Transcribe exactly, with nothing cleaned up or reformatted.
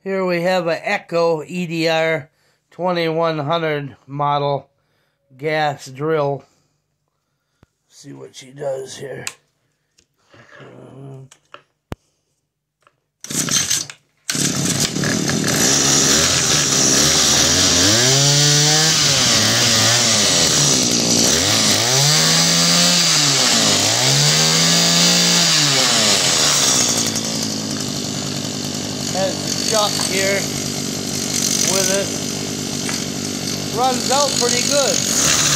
Here we have an Echo E D R twenty-one hundred model gas drill. See what she does here. Um, has the chuck here with it. Runs out pretty good.